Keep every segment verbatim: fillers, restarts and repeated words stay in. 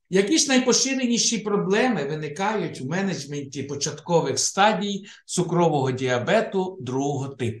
Які ж найпоширеніші проблеми виникають у менеджменті початкових стадій цукрового діабету другого типу?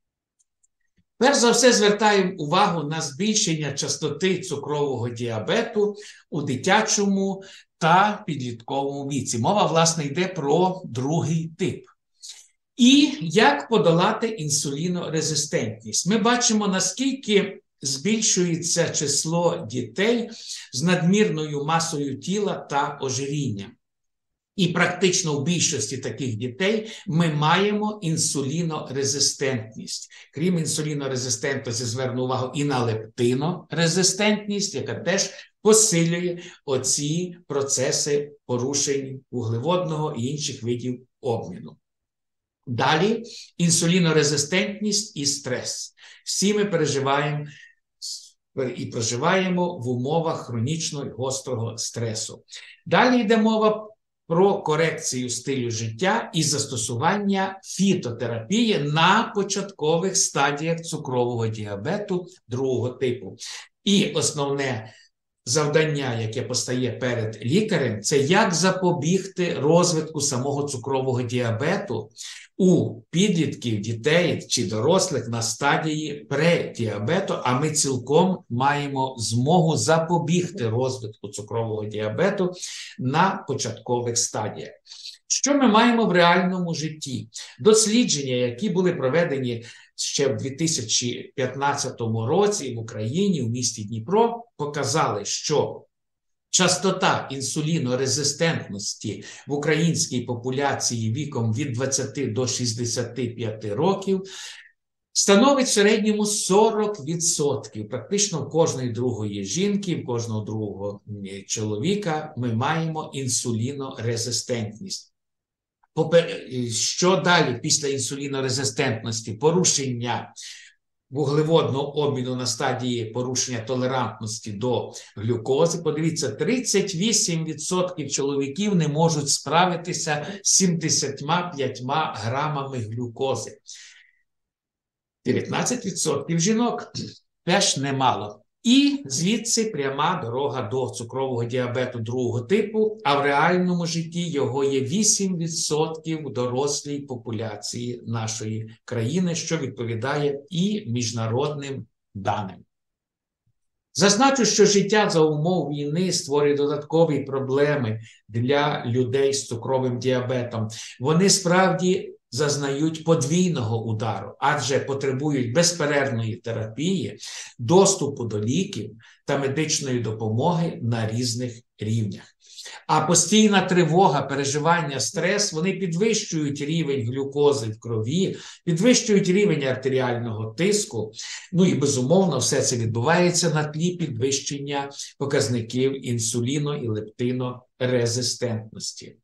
Перш за все, звертаємо увагу на збільшення частоти цукрового діабету у дитячому та підлітковому віці. Мова, власне, йде про другий тип. І як подолати інсулінорезистентність? Ми бачимо, наскільки збільшується число дітей з надмірною масою тіла та ожирінням. І практично в більшості таких дітей ми маємо інсулінорезистентність. Крім інсулінорезистентності, зверну увагу і на лептинорезистентність, яка теж посилює оці процеси порушень вуглеводного і інших видів обміну. Далі інсулінорезистентність і стрес. Всі ми переживаємо і проживаємо в умовах хронічного і гострого стресу. Далі йде мова про корекцію стилю життя і застосування фітотерапії на початкових стадіях цукрового діабету другого типу. І основне завдання, яке постає перед лікарем, це як запобігти розвитку самого цукрового діабету у підлітків, дітей чи дорослих на стадії предіабету, а ми цілком маємо змогу запобігти розвитку цукрового діабету на початкових стадіях. Що ми маємо в реальному житті? Дослідження, які були проведені ще в дві тисячі п'ятнадцятому році в Україні, в місті Дніпро, показали, що частота інсулінорезистентності в українській популяції віком від двадцяти до шістдесяти п'яти років становить в середньому сорок відсотків. Практично в кожної другої жінки, в кожного другого чоловіка ми маємо інсулінорезистентність. Що далі після інсулінорезистентності? Порушення вуглеводного обміну на стадії порушення толерантності до глюкози. Подивіться, тридцять вісім відсотків чоловіків не можуть справитися з сімдесятьма п'ятьма грамами глюкози. дев'ятнадцять відсотків жінок теж немало. І звідси пряма дорога до цукрового діабету другого типу, а в реальному житті його є вісім відсотків у дорослій популяції нашої країни, що відповідає і міжнародним даним. Зазначу, що життя за умов війни створює додаткові проблеми для людей з цукровим діабетом. Вони справді зазнають подвійного удару, адже потребують безперервної терапії, доступу до ліків та медичної допомоги на різних рівнях. А постійна тривога, переживання, стрес, вони підвищують рівень глюкози в крові, підвищують рівень артеріального тиску, ну і безумовно все це відбувається на тлі підвищення показників інсуліно- і лептинорезистентності.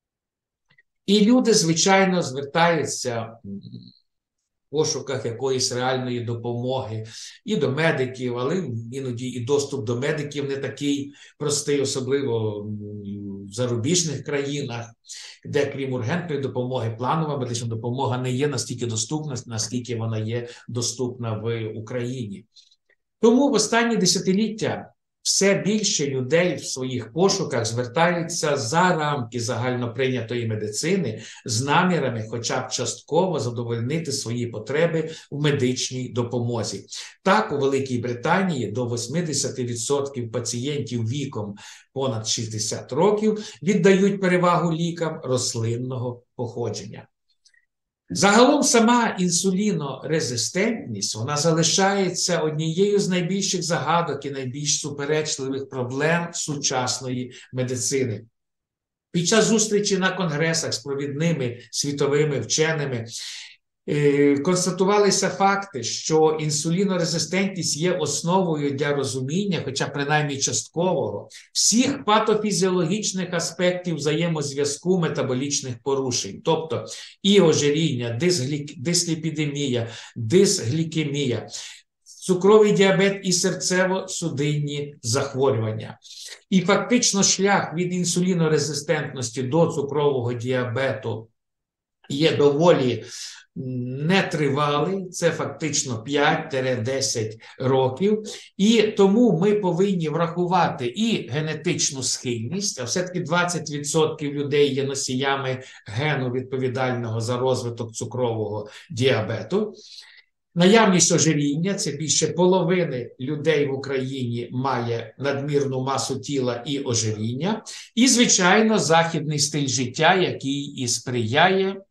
І люди, звичайно, звертаються в пошуках якоїсь реальної допомоги і до медиків, але іноді і доступ до медиків не такий простий, особливо в зарубіжних країнах, де крім ургентної допомоги, планова медична допомога не є настільки доступна, наскільки вона є доступна в Україні. Тому в останні десятиліття все більше людей в своїх пошуках звертаються за рамки загальноприйнятої медицини з намірами хоча б частково задовольнити свої потреби в медичній допомозі. Так, у Великій Британії до вісімдесят відсотків пацієнтів віком понад шістдесят років віддають перевагу лікам рослинного походження. Загалом сама інсулінорезистентність, вона залишається однією з найбільших загадок і найбільш суперечливих проблем сучасної медицини. Під час зустрічі на конгресах з провідними світовими вченими е, констатувалися факти, що інсулінорезистентність є основою для розуміння, хоча принаймні часткового, всіх патофізіологічних аспектів взаємозв'язку метаболічних порушень, тобто і ожиріння, дисліпідемія, дисглікемія, цукровий діабет і серцево-судинні захворювання. І фактично шлях від інсулінорезистентності до цукрового діабету є доволі нетривалий, це фактично п'ять-десять років, і тому ми повинні врахувати і генетичну схильність, а все-таки двадцять відсотків людей є носіями гену, відповідального за розвиток цукрового діабету. Наявність ожиріння, це більше половини людей в Україні має надмірну масу тіла і ожиріння. І, звичайно, західний стиль життя, який і сприяє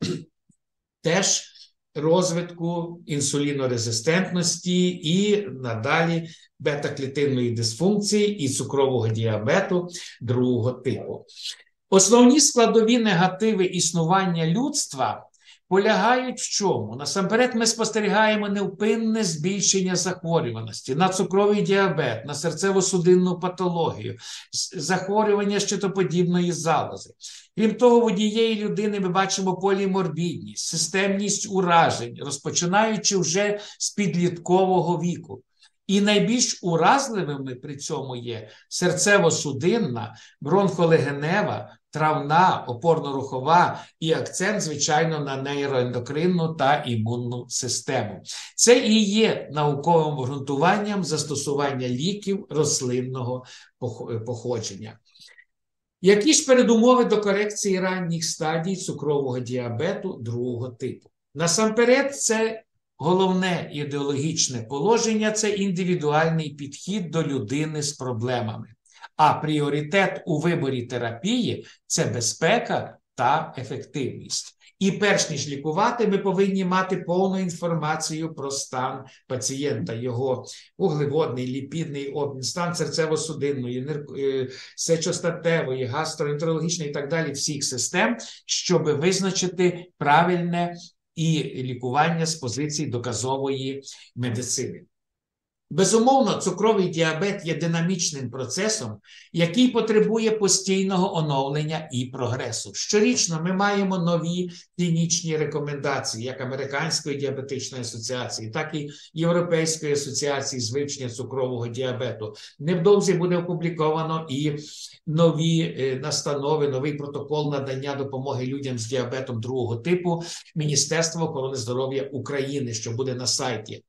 теж розвитку інсулінорезистентності і надалі бета-клітинної дисфункції і цукрового діабету другого типу. Основні складові негативи існування людства полягають в чому? Насамперед ми спостерігаємо невпинне збільшення захворюваності на цукровий діабет, на серцево-судинну патологію, захворювання щитоподібної залози. Крім того, в однієї людини ми бачимо поліморбідність, системність уражень, розпочинаючи вже з підліткового віку. І найбільш уразливими при цьому є серцево-судинна, бронхолегенева, травна, опорно-рухова і акцент, звичайно, на нейроендокринну та імунну систему. Це і є науковим обґрунтуванням застосування ліків рослинного походження. Які ж передумови до корекції ранніх стадій цукрового діабету другого типу? Насамперед, це головне ідеологічне положення – це індивідуальний підхід до людини з проблемами. А пріоритет у виборі терапії – це безпека та ефективність. І перш ніж лікувати, ми повинні мати повну інформацію про стан пацієнта, його вуглеводний, ліпідний обмін, стан серцево-судинної, сечостатевої, гастроентерологічної і так далі всіх систем, щоб визначити правильне і лікування з позиції доказової медицини. Безумовно, цукровий діабет є динамічним процесом, який потребує постійного оновлення і прогресу. Щорічно ми маємо нові клінічні рекомендації, як Американської діабетичної асоціації, так і Європейської асоціації з вивчення цукрового діабету. Невдовзі буде опубліковано і нові настанови, новий протокол надання допомоги людям з діабетом другого типу Міністерства охорони здоров'я України, що буде на сайті.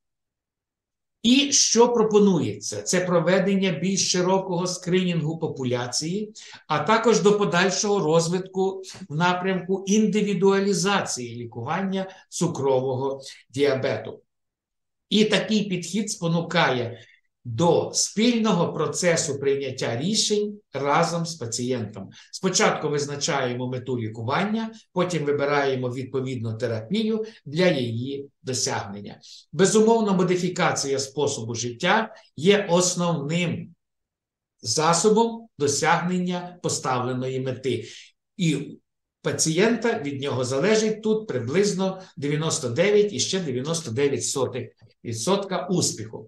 І що пропонується? Це проведення більш широкого скринінгу популяції, а також до подальшого розвитку в напрямку індивідуалізації лікування цукрового діабету. І такий підхід спонукає до спільного процесу прийняття рішень разом з пацієнтом. Спочатку визначаємо мету лікування, потім вибираємо відповідну терапію для її досягнення. Безумовно, модифікація способу життя є основним засобом досягнення поставленої мети. І пацієнта від нього залежить тут приблизно дев'яносто дев'ять і ще дев'яносто дев'ять сотих відсотка успіху.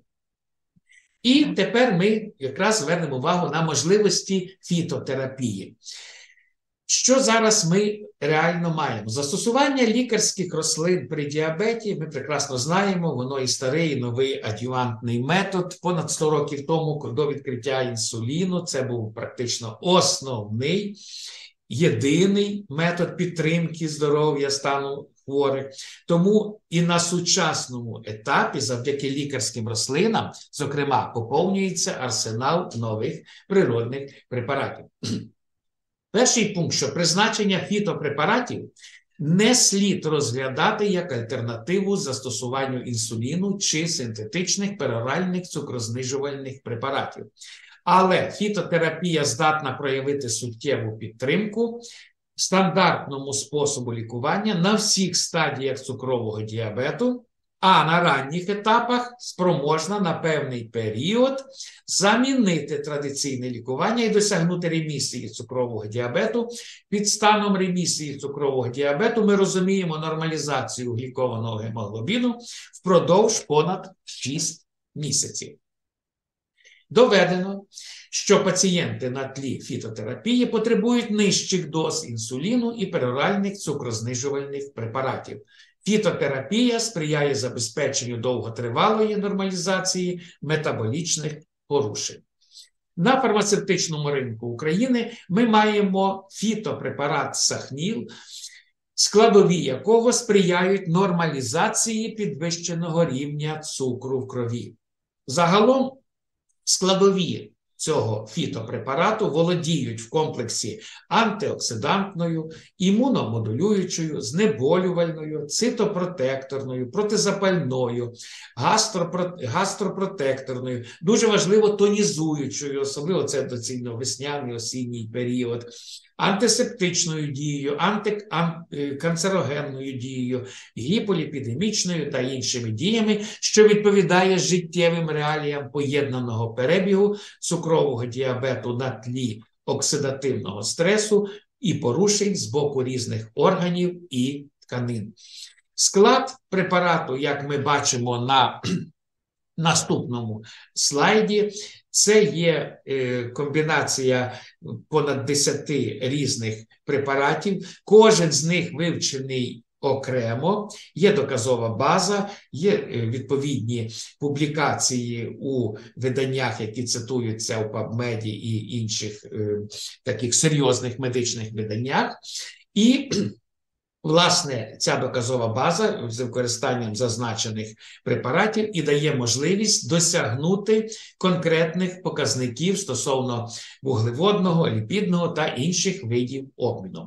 І тепер ми якраз звернемо увагу на можливості фітотерапії. Що зараз ми реально маємо? Застосування лікарських рослин при діабеті, ми прекрасно знаємо, воно і старий, і новий адювантний метод. Понад сто років тому, до відкриття інсуліну, це був практично основний, єдиний метод підтримки здоров'я стану хворих. Тому і на сучасному етапі, завдяки лікарським рослинам, зокрема, поповнюється арсенал нових природних препаратів. Перший пункт, що призначення фітопрепаратів не слід розглядати як альтернативу застосуванню інсуліну чи синтетичних пероральних цукрознижувальних препаратів. Але фітотерапія здатна проявити суттєву підтримку стандартному способу лікування на всіх стадіях цукрового діабету, а на ранніх етапах спроможна на певний період замінити традиційне лікування і досягнути ремісії цукрового діабету. Під станом ремісії цукрового діабету ми розуміємо нормалізацію глікованого гемоглобіну впродовж понад шість місяців. Доведено, що пацієнти на тлі фітотерапії потребують нижчих доз інсуліну і пероральних цукрознижувальних препаратів. Фітотерапія сприяє забезпеченню довготривалої нормалізації метаболічних порушень. На фармацевтичному ринку України ми маємо фітопрепарат Сахніл, складові якого сприяють нормалізації підвищеного рівня цукру в крові. Загалом складові цього фітопрепарату володіють в комплексі антиоксидантною, імуномодулюючою, знеболювальною, цитопротекторною, протизапальною, гастропротекторною, дуже важливо тонізуючою, особливо це доцільно весняний, осінній період, антисептичною дією, антиканцерогенною дією, гіполіпідемічною та іншими діями, що відповідає життєвим реаліям поєднаного перебігу цукрового діабету на тлі оксидативного стресу і порушень з боку різних органів і тканин. Склад препарату, як ми бачимо на наступному слайді, це є е, комбінація понад десяти різних препаратів. Кожен з них вивчений окремо, є доказова база, є е, відповідні публікації у виданнях, які цитуються у PubMed і інших е, таких серйозних медичних виданнях. І власне, ця доказова база з використанням зазначених препаратів і дає можливість досягнути конкретних показників стосовно вуглеводного, ліпідного та інших видів обміну.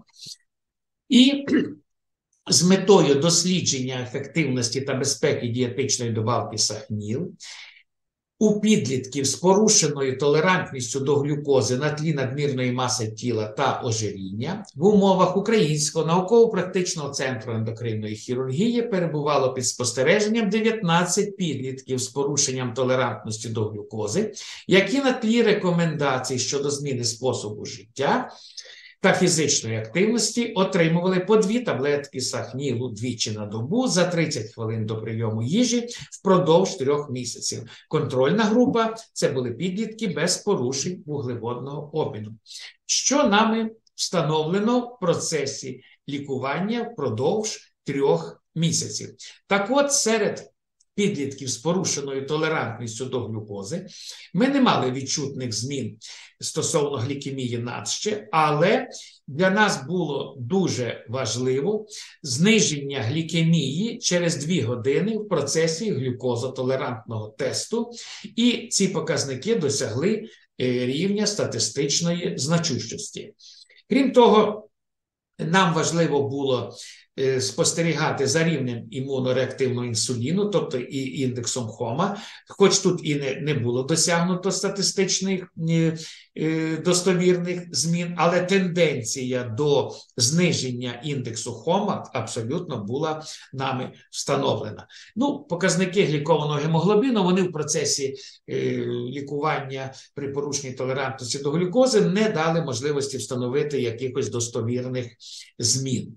І з метою дослідження ефективності та безпеки дієтичної добавки Сахніл у підлітків з порушеною толерантністю до глюкози на тлі надмірної маси тіла та ожиріння в умовах Українського науково-практичного центру ендокринної хірургії перебувало під спостереженням дев'ятнадцять підлітків з порушенням толерантності до глюкози, які на тлі рекомендацій щодо зміни способу життя та фізичної активності отримували по дві таблетки Сахнілу двічі на добу за тридцять хвилин до прийому їжі впродовж трьох місяців. Контрольна група – це були підлітки без порушень вуглеводного обміну. Що нами встановлено в процесі лікування впродовж трьох місяців. Так от, серед підлітків з порушеною толерантністю до глюкози ми не мали відчутних змін стосовно глікемії надще, але для нас було дуже важливо зниження глікемії через дві години в процесі глюкозотолерантного тесту, і ці показники досягли рівня статистичної значущості. Крім того, нам важливо було спостерігати за рівнем імунореактивного інсуліну, тобто і індексом Хома, хоч тут і не, не було досягнуто статистичних е, е, достовірних змін, але тенденція до зниження індексу Хома абсолютно була нами встановлена. Ну, показники глікованого гемоглобіну, вони в процесі е, лікування при порушенні толерантності до глюкози не дали можливості встановити якихось достовірних змін.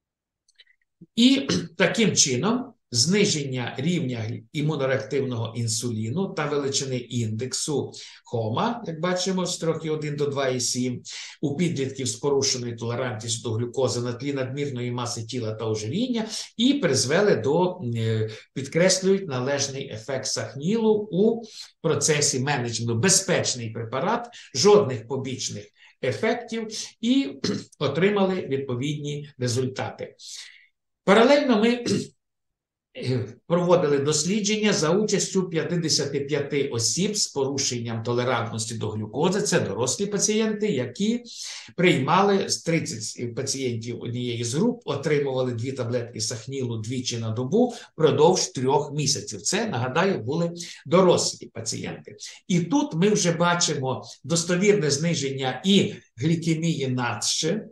І таким чином зниження рівня імунореактивного інсуліну та величини індексу Хома, як бачимо, з три цілих одна до два цілих сім, у підлітків з порушеною толерантністю до глюкози на тлі надмірної маси тіла та ожиріння і призвели до, підкреслюють, належний ефект Сахнілу у процесі менеджменту. Безпечний препарат, жодних побічних ефектів, і отримали відповідні результати. Паралельно ми проводили дослідження за участю п'ятдесят п'ять осіб з порушенням толерантності до глюкози. Це дорослі пацієнти, які приймали з тридцять пацієнтів однієї з груп, отримували дві таблетки Сахнілу двічі на добу впродовж трьох місяців. Це, нагадаю, були дорослі пацієнти. І тут ми вже бачимо достовірне зниження і глікемії надще,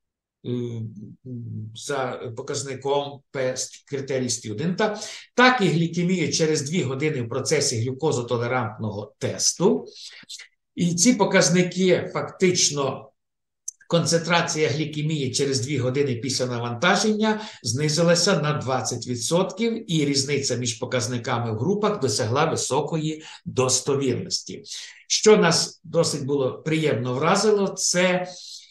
за показником критерій Стюдента, так і глікемію через дві години в процесі глюкозотолерантного тесту. І ці показники фактично, концентрація глікемії через дві години після навантаження знизилася на двадцять відсотків, і різниця між показниками в групах досягла високої достовірності. Що нас досить було приємно вразило, це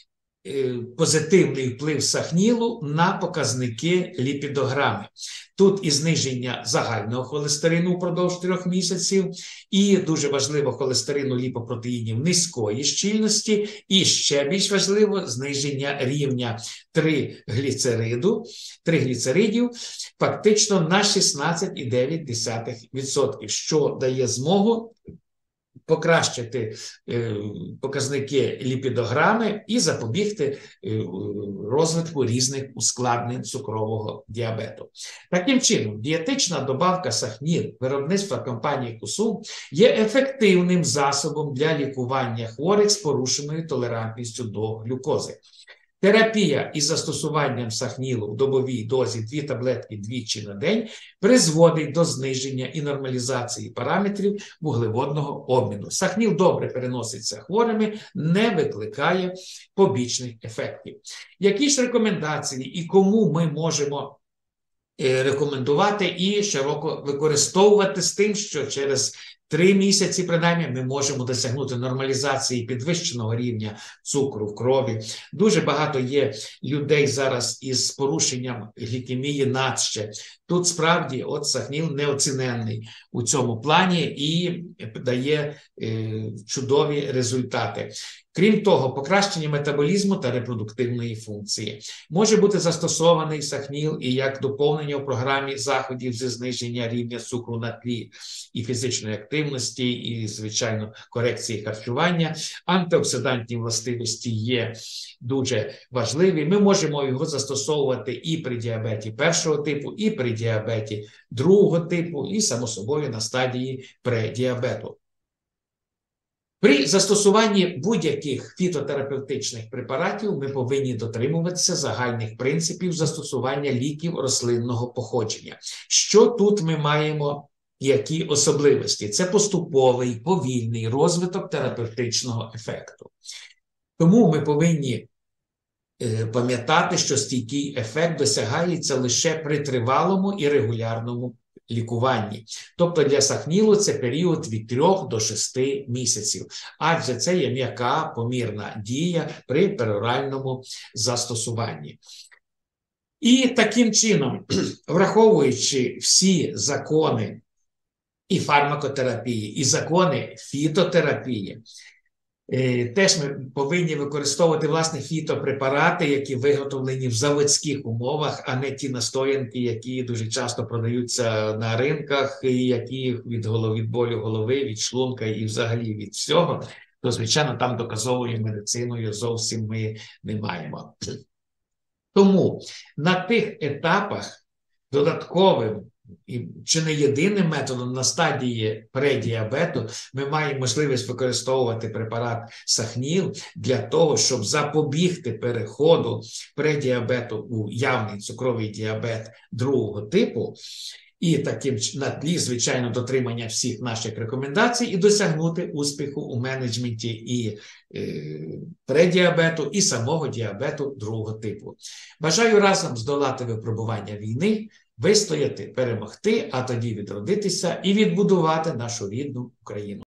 позитивний вплив сахнілу на показники ліпідограми. Тут і зниження загального холестерину впродовж трьох місяців, і дуже важливо холестерину ліпопротеїнів низької щільності, і ще більш важливо зниження рівня тригліцериду, тригліцеридів фактично на шістнадцять цілих дев'ять десятих відсотка, що дає змогу покращити е, показники ліпідограми і запобігти е, розвитку різних ускладнень цукрового діабету. Таким чином, дієтична добавка сахнір виробництва компанії Кусум є ефективним засобом для лікування хворих з порушеною толерантністю до глюкози. Терапія із застосуванням сахнілу в добовій дозі дві таблетки двічі на день призводить до зниження і нормалізації параметрів вуглеводного обміну. Сахніл добре переноситься хворими, не викликає побічних ефектів. Які ж рекомендації і кому ми можемо рекомендувати і широко використовувати з тим, що через три місяці, принаймні, ми можемо досягнути нормалізації підвищеного рівня цукру в крові. Дуже багато є людей зараз із порушенням глікемії надще. Тут справді от сахніл неоціненний у цьому плані і дає е, чудові результати. Крім того, покращення метаболізму та репродуктивної функції. Може бути застосований сахніл і як доповнення у програмі заходів зі зниження рівня цукру на тлі і фізичної активності, і, звичайно, корекції харчування. Антиоксидантні властивості є дуже важливі. Ми можемо його застосовувати і при діабеті першого типу, і при діабеті другого типу, і, само собою, на стадії предіабету. При застосуванні будь-яких фітотерапевтичних препаратів ми повинні дотримуватися загальних принципів застосування ліків рослинного походження. Що тут ми маємо, які особливості? Це поступовий, повільний розвиток терапевтичного ефекту. Тому ми повинні е, пам'ятати, що стійкий ефект досягається лише при тривалому і регулярному лікуванні. Тобто для сахнілу це період від трьох до шести місяців, адже це є м'яка помірна дія при пероральному застосуванні. І таким чином, враховуючи всі закони і фармакотерапії, і закони фітотерапії, теж ми повинні використовувати, власне, фітопрепарати, які виготовлені в заводських умовах, а не ті настоянки, які дуже часто продаються на ринках, і які від, голов... від болю голови, від шлунка і взагалі від всього, то, звичайно, там доказовою медициною зовсім ми не маємо. Тому на тих етапах додатковим і чи не єдиним методом на стадії предіабету ми маємо можливість використовувати препарат сахніл для того, щоб запобігти переходу предіабету у явний цукровий діабет другого типу, і таким на тлі, звичайно, дотримання всіх наших рекомендацій і досягнути успіху у менеджменті і е, предіабету, і самого діабету другого типу. Бажаю разом здолати випробування війни, вистояти, перемогти, а тоді відродитися і відбудувати нашу рідну Україну.